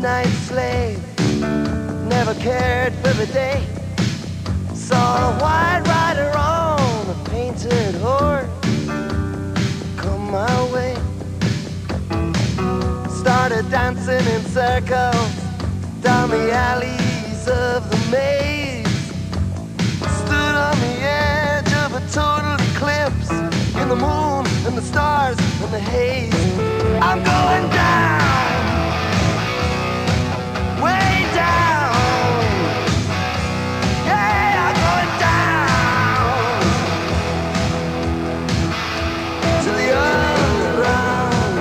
night slave, never cared for the day. Saw a white rider on a painted horse come my way. Started dancing in circles down the alleys of the maze. Stood on the edge of a total eclipse in the moon and the stars and the haze. I'm going down, way down. Yeah, I'm going down to the underground.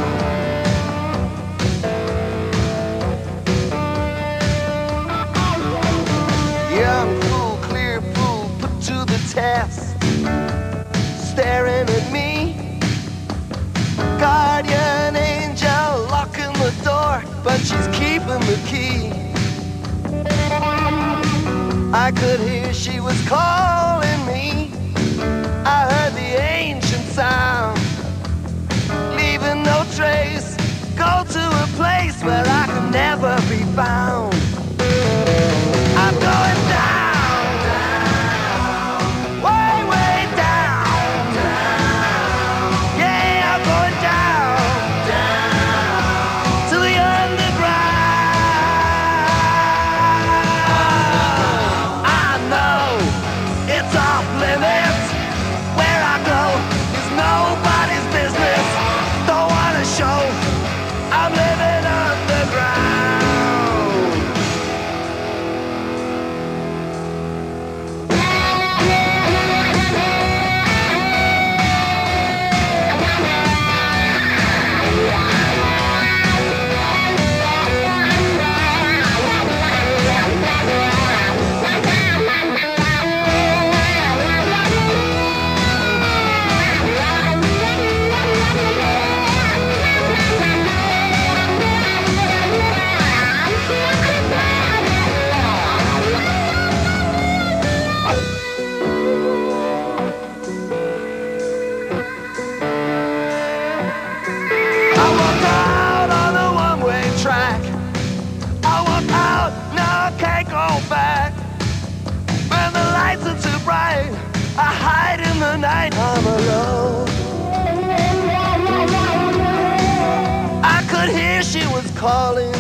Young fool, clear fool, put to the test, staring at me. Guardian angel locking the door, but she's keeping the key. I could hear she was calling me. I heard the ancient sound, leaving no trace. Go to a place where I can never be found. I'm going down, down, way, way down, down. Yeah, I'm going down, down to the underground. I know it's off limits. Where I go is nobody's business. Don't wanna show I'm living underground. I walked out on a one-way track. I walked out, now I can't go back. When the lights are too bright, I hide in the night. I'm alone. I could hear she was calling